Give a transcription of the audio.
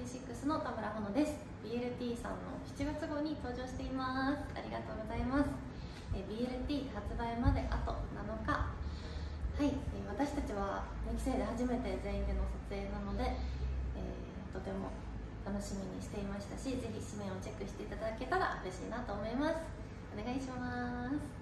46の田村穂乃です。 BLT さんの7月号に登場しています。ありがとうございます。BLT 発売まであと7日。はい、私たちは2期生で初めて全員での撮影なので、とても楽しみにしていましたし、ぜひ紙面をチェックしていただけたら嬉しいなと思います。お願いします。